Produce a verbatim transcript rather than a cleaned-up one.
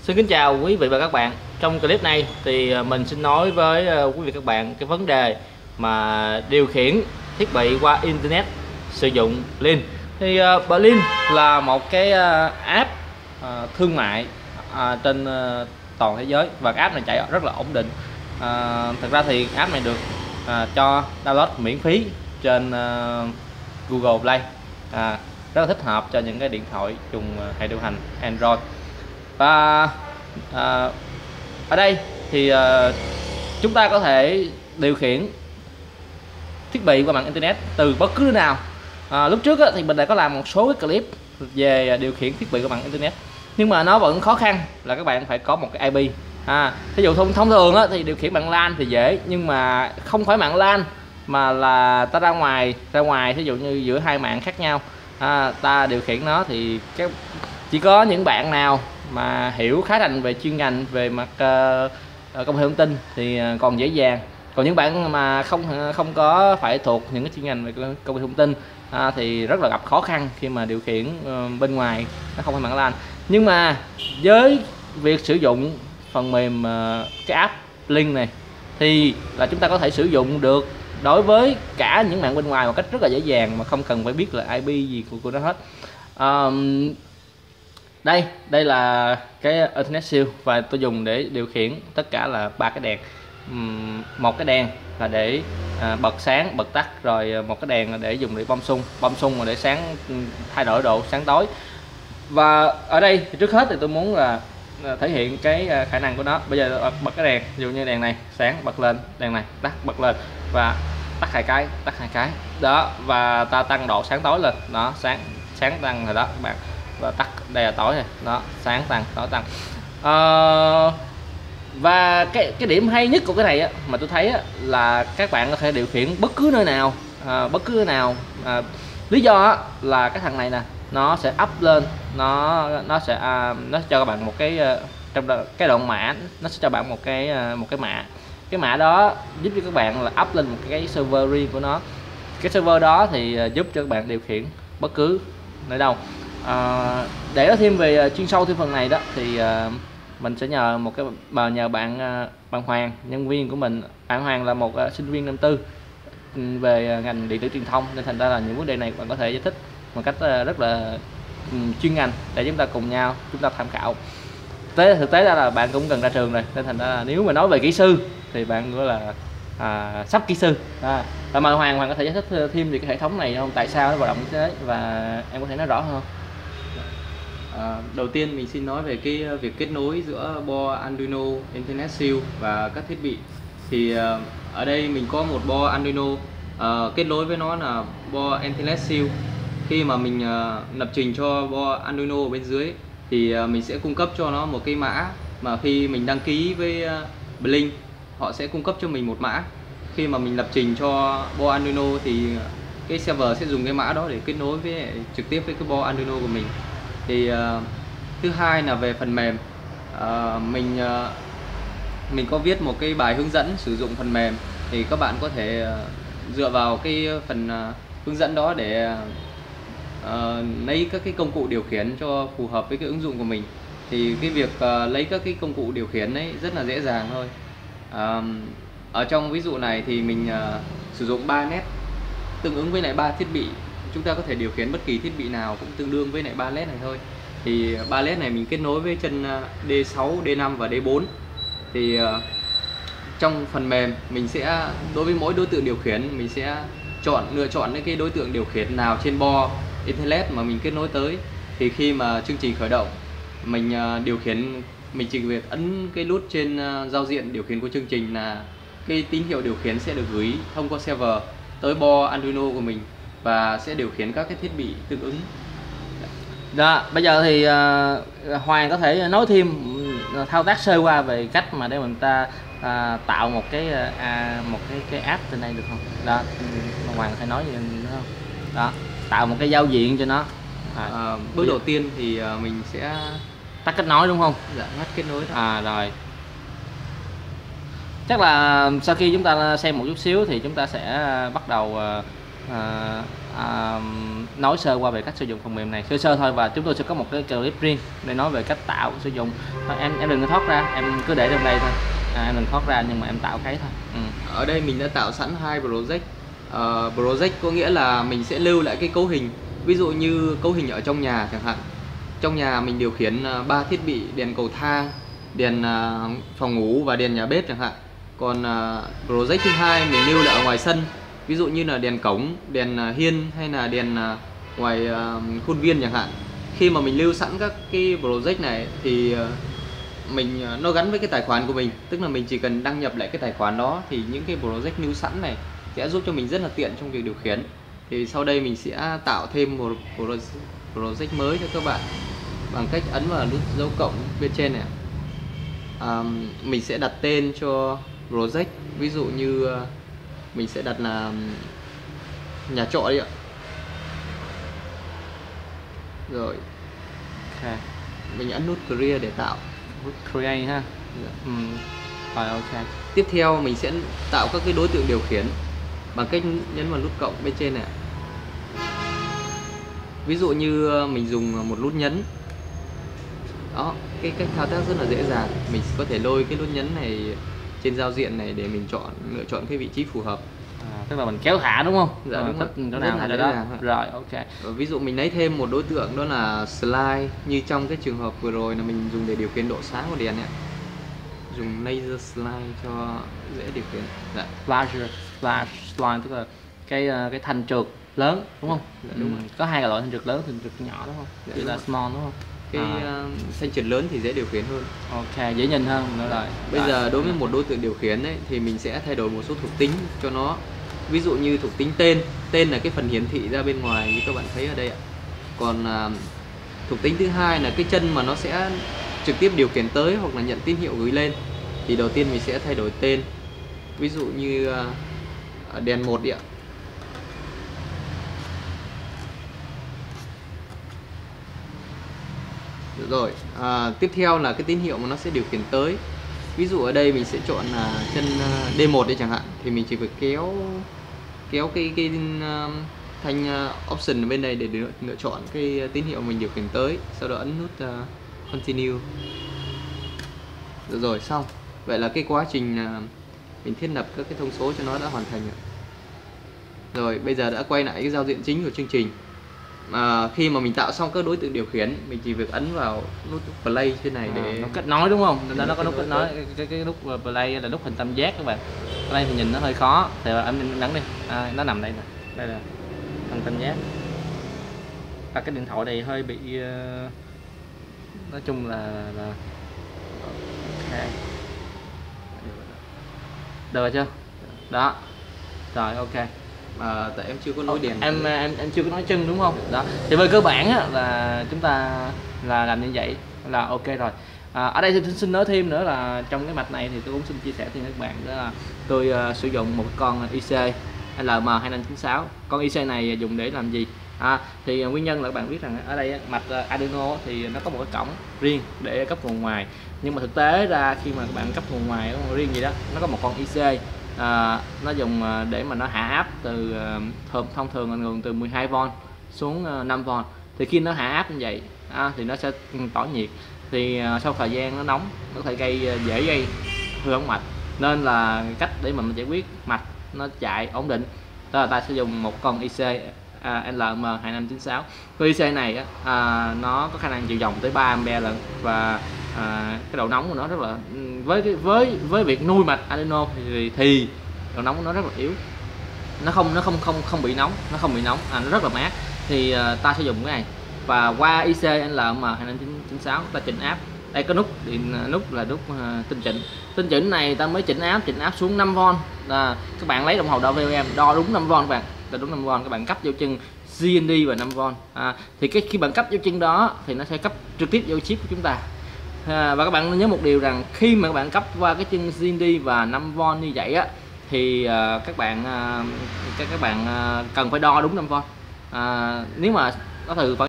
Xin kính chào quý vị và các bạn. Trong clip này thì mình xin nói với quý vị các bạn cái vấn đề mà điều khiển thiết bị qua internet sử dụng Blink. Thì uh, Blink là một cái uh, app uh, thương mại uh, trên uh, toàn thế giới, và cái app này chạy rất là ổn định. Uh, thực ra thì app này được uh, cho download miễn phí trên uh, Google Play, uh, rất là thích hợp cho những cái điện thoại dùng uh, hệ điều hành Android. Và à, ở đây thì à, chúng ta có thể điều khiển thiết bị qua mạng internet từ bất cứ nơi nào. à, lúc trước á, thì mình đã có làm một số cái clip về điều khiển thiết bị qua mạng internet, nhưng mà nó vẫn khó khăn là các bạn phải có một cái i pê. à, ví dụ thông thông thường á, thì điều khiển mạng LAN thì dễ, nhưng mà không phải mạng LAN mà là ta ra ngoài ra ngoài ví dụ như giữa hai mạng khác nhau, à, ta điều khiển nó thì cái chỉ có những bạn nào mà hiểu khá rành về chuyên ngành về mặt uh, công nghệ thông tin thì uh, còn dễ dàng. Còn những bạn mà không không có phải thuộc những cái chuyên ngành về công nghệ thông tin uh, thì rất là gặp khó khăn khi mà điều khiển uh, bên ngoài, nó không phải mạng LAN. Nhưng mà với việc sử dụng phần mềm uh, cái app Blink này thì là chúng ta có thể sử dụng được đối với cả những mạng bên ngoài một cách rất là dễ dàng mà không cần phải biết là i pê gì của, của nó hết. uh, đây đây là cái Internet Shield và tôi dùng để điều khiển tất cả là ba cái đèn. Một cái đèn là để à, bật sáng bật tắt, rồi một cái đèn là để dùng để bơm xung bơm xung là để sáng, thay đổi độ sáng tối. Và ở đây thì trước hết thì tôi muốn là thể hiện cái khả năng của nó. Bây giờ bật cái đèn, ví dụ như đèn này sáng bật lên, đèn này tắt bật lên, và tắt hai cái tắt hai cái đó, và ta tăng độ sáng tối lên đó, sáng sáng tăng rồi đó các bạn, và tắt đây là tối này đó, sáng tăng tối tăng. à, và cái cái điểm hay nhất của cái này á, mà tôi thấy á, là các bạn có thể điều khiển bất cứ nơi nào, à, bất cứ nơi nào. à, lý do á, là cái thằng này nè, nó sẽ up lên, nó nó sẽ à, nó sẽ cho các bạn một cái trong cái đoạn mã, nó sẽ cho bạn một cái một cái mã cái mã đó giúp cho các bạn là up lên một cái server riêng của nó. Cái server đó thì giúp cho các bạn điều khiển bất cứ nơi đâu. À, để nói thêm về chuyên sâu thêm phần này đó thì uh, mình sẽ nhờ một cái bà nhờ bạn uh, bạn Hoàng, nhân viên của mình. Bạn Hoàng là một uh, sinh viên năm tư về ngành điện tử truyền thông, nên thành ra là những vấn đề này bạn có thể giải thích một cách uh, rất là um, chuyên ngành để chúng ta cùng nhau chúng ta tham khảo. Tế thực tế ra là bạn cũng gần ra trường rồi, nên thành ra là nếu mà nói về kỹ sư thì bạn gọi là à, sắp kỹ sư. à, và mà Hoàng Hoàng có thể giải thích thêm về cái hệ thống này không, tại sao nó hoạt động như thế, và em có thể nói rõ hơn? À, đầu tiên mình xin nói về cái việc kết nối giữa bo Arduino Internet Shield và các thiết bị. Thì uh, ở đây mình có một bo Arduino, uh, kết nối với nó là bo Internet Shield. Khi mà mình uh, lập trình cho bo Arduino ở bên dưới thì uh, mình sẽ cung cấp cho nó một cái mã mà khi mình đăng ký với uh, Blink, họ sẽ cung cấp cho mình một mã. Khi mà mình lập trình cho bo Arduino thì cái server sẽ dùng cái mã đó để kết nối với trực tiếp với cái bo Arduino của mình. Thì uh, thứ hai là về phần mềm, uh, mình uh, mình có viết một cái bài hướng dẫn sử dụng phần mềm, thì các bạn có thể uh, dựa vào cái phần uh, hướng dẫn đó để uh, lấy các cái công cụ điều khiển cho phù hợp với cái ứng dụng của mình. Thì cái việc uh, lấy các cái công cụ điều khiển ấy rất là dễ dàng thôi. Uh, ở trong ví dụ này thì mình uh, sử dụng ba nét tương ứng với lại ba thiết bị. Chúng ta có thể điều khiển bất kỳ thiết bị nào cũng tương đương với lại ba led này thôi. Thì ba led này mình kết nối với chân D sáu, D năm và D bốn. Thì uh, trong phần mềm mình sẽ đối với mỗi đối tượng điều khiển mình sẽ chọn lựa chọn những cái đối tượng điều khiển nào trên bo Internet mà mình kết nối tới. Thì khi mà chương trình khởi động, mình uh, điều khiển mình chỉ việc ấn cái nút trên uh, giao diện điều khiển của chương trình là cái tín hiệu điều khiển sẽ được gửi thông qua server tới bo Arduino của mình và sẽ điều khiển các cái thiết bị tương ứng. Đó, bây giờ thì uh, Hoàng có thể nói thêm uh, thao tác sơ qua về cách mà để mình ta uh, tạo một cái uh, một cái cái app trên đây được không? Đó, Hoàng có thể nói gì nữa không? Đó, tạo một cái giao diện cho nó. À, à, bước đầu tiên thì uh, mình sẽ tắt kết nối đúng không? Dạ, ngắt kết nối. À rồi. Chắc là sau khi chúng ta xem một chút xíu thì chúng ta sẽ bắt đầu uh, à, nói sơ qua về cách sử dụng phần mềm này sơ sơ thôi, và chúng tôi sẽ có một cái clip riêng để nói về cách tạo sử dụng. Em em đừng có thoát ra, em cứ để trong đây thôi, à, em đừng thoát ra nhưng mà em tạo cái thôi. Ừ. Ở đây mình đã tạo sẵn hai project. uh, Project có nghĩa là mình sẽ lưu lại cái cấu hình, ví dụ như cấu hình ở trong nhà chẳng hạn. Trong nhà mình điều khiển ba uh, thiết bị: đèn cầu thang, đèn uh, phòng ngủ và đèn nhà bếp chẳng hạn. Còn uh, project thứ hai mình lưu lại ở ngoài sân, ví dụ như là đèn cổng, đèn uh, hiên hay là đèn uh, ngoài uh, khuôn viên chẳng hạn. Khi mà mình lưu sẵn các cái project này thì uh, mình uh, nó gắn với cái tài khoản của mình, tức là mình chỉ cần đăng nhập lại cái tài khoản đó thì những cái project lưu sẵn này sẽ giúp cho mình rất là tiện trong việc điều khiển. Thì sau đây mình sẽ tạo thêm một project mới cho các bạn bằng cách ấn vào nút dấu cộng bên trên này. À, mình sẽ đặt tên cho project, ví dụ như mình sẽ đặt là nhà trọ đi ạ. Rồi Okay. Mình ấn nút create để tạo. Nút create ha. Ừ. Rồi ok. Tiếp theo mình sẽ tạo các cái đối tượng điều khiển bằng cách nhấn vào nút cộng bên trên này. Ví dụ như mình dùng một nút nhấn. Đó, cái cách thao tác rất là dễ dàng. Mình có thể lôi cái nút nhấn này trên giao diện này để mình chọn lựa chọn cái vị trí phù hợp. À, tức là mình kéo thả đúng không? Dạ à, đúng thích rồi. chỗ nào là đó. Rồi ok. Ví dụ mình lấy thêm một đối tượng đó là slide, như trong cái trường hợp vừa rồi là mình dùng để điều khiển độ sáng của đèn ấy. Dùng laser slide cho dễ điều khiển. Dạ. Laser slide, slide tức là cái cái thanh trượt lớn đúng không? Dạ, đúng ừ. rồi. Có hai loại thanh trượt lớn, thanh trượt nhỏ đúng không? Dạ, Chỉ là rồi. small đúng không? Cái à. uh, thanh trượt lớn thì dễ điều khiển hơn. Ok, dễ nhìn hơn nữa rồi. Bây rồi. giờ đối với một đối tượng điều khiển ấy, thì mình sẽ thay đổi một số thuộc tính cho nó. Ví dụ như thuộc tính tên, tên là cái phần hiển thị ra bên ngoài như các bạn thấy ở đây ạ. Còn uh, thuộc tính thứ hai là cái chân mà nó sẽ trực tiếp điều khiển tới hoặc là nhận tín hiệu gửi lên. Thì đầu tiên mình sẽ thay đổi tên. Ví dụ như uh, đèn một đi ạ. Được rồi, à, tiếp theo là cái tín hiệu mà nó sẽ điều khiển tới. Ví dụ ở đây mình sẽ chọn là chân D một đây chẳng hạn, thì mình chỉ phải kéo kéo cái cái uh, thanh uh, option ở bên đây để lựa, lựa chọn cái tín hiệu mình điều khiển tới, sau đó ấn nút uh, continue. Được rồi, xong. Vậy là cái quá trình uh, mình thiết lập các cái thông số cho nó đã hoàn thành rồi. Rồi bây giờ đã quay lại cái giao diện chính của chương trình. À, khi mà mình tạo xong các đối tượng điều khiển, mình chỉ việc ấn vào nút play trên này để à, nó kết nối đúng không? Nó, nó có nút kết nối, cái, cái, cái nút play là nút hình tam giác các bạn. Play thì nhìn nó hơi khó, thì em ấn đi. À, nó nằm đây nè, đây là hình tam giác. À, cái điện thoại này hơi bị uh, nói chung là, là... ok, được rồi chưa? Đó, rồi ok. À, tại em chưa có nối đèn. Em em em chưa có nói chân đúng không? Đó. Thì về cơ bản á, là chúng ta là làm như vậy là ok rồi. À, ở đây xin, xin nói thêm nữa là trong cái mạch này thì tôi cũng xin chia sẻ với các bạn đó là tôi uh, sử dụng một con i xê L M hai năm chín sáu. Con i xê này dùng để làm gì? À, thì uh, nguyên nhân là các bạn biết rằng ở đây mạch uh, Arduino thì nó có một cái cổng riêng để cấp nguồn ngoài. Nhưng mà thực tế ra khi mà các bạn cấp nguồn ngoài có riêng gì đó, nó có một con i xê. À, nó dùng để mà nó hạ áp từ uh, thông thường là nguồn từ mười hai vôn xuống uh, năm vôn. Thì khi nó hạ áp như vậy à, thì nó sẽ tỏa nhiệt, thì uh, sau thời gian nó nóng nó có thể gây uh, dễ gây hư ống mạch. Nên là cách để mà mình giải quyết mạch nó chạy ổn định đó là ta sẽ dùng một con i xê uh, L M hai năm chín sáu. Con i xê này uh, nó có khả năng chịu dòng tới ba ampe lận, và À, cái độ nóng của nó rất là với cái với với việc nuôi mạch Arduino thì, thì độ nóng của nó rất là yếu, nó không nó không không không bị nóng, nó không bị nóng, à, nó rất là mát. Thì uh, ta sẽ dùng cái này và qua i xê L M hai năm chín sáu ta chỉnh áp. Đây có nút điện, nút là nút uh, tinh chỉnh. Tinh chỉnh này ta mới chỉnh áp, chỉnh áp xuống năm vôn. À, các bạn lấy đồng hồ đo vê o em đo đúng năm vôn các bạn, đo đúng năm vôn, các bạn cấp vô chân G N D và năm vôn. À, thì cái khi bạn cấp vô chân đó thì nó sẽ cấp trực tiếp vô chip của chúng ta. À, và các bạn nhớ một điều rằng khi mà các bạn cấp qua cái chân G N D và năm vôn như vậy á, thì uh, các bạn uh, các các bạn uh, cần phải đo đúng năm vôn. À, nếu mà có từ